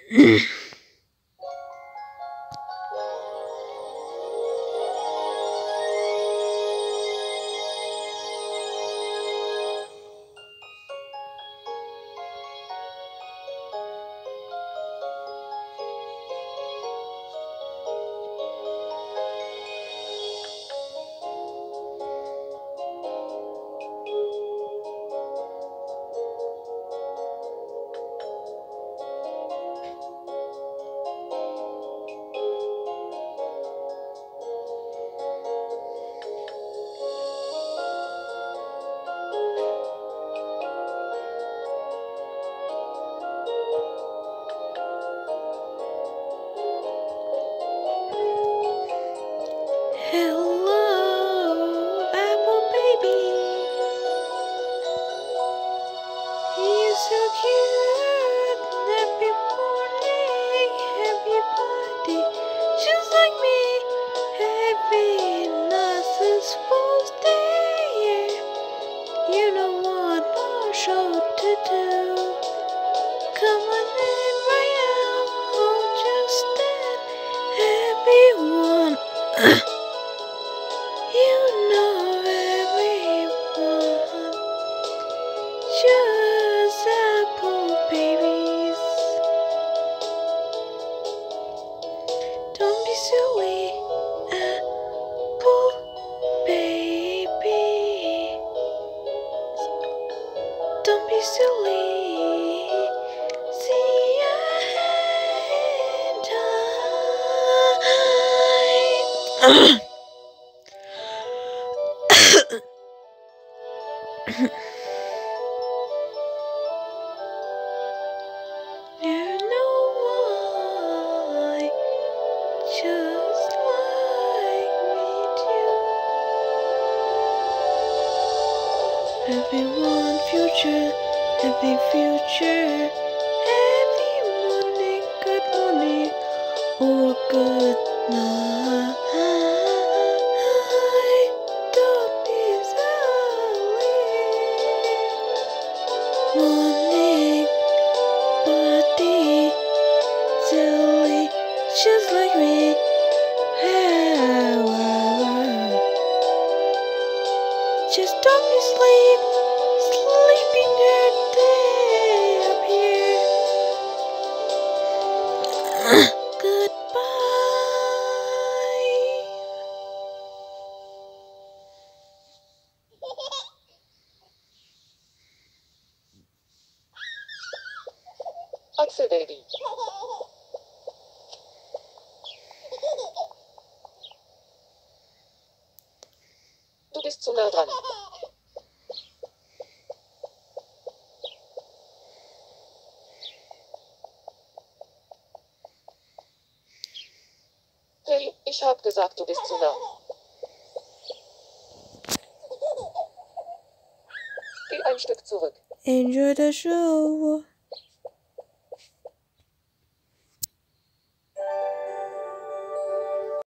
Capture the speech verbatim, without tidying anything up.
Everyone future, every future, every morning, good morning, or good night. Don't be silly. Morning, body, silly, just like me. Just don't be sleep, sleeping your day up here. Goodbye. Axel Baby. Du bist zu nah dran. Hey, ich hab gesagt, du bist zu nah. Geh ein Stück zurück. Enjoy the show.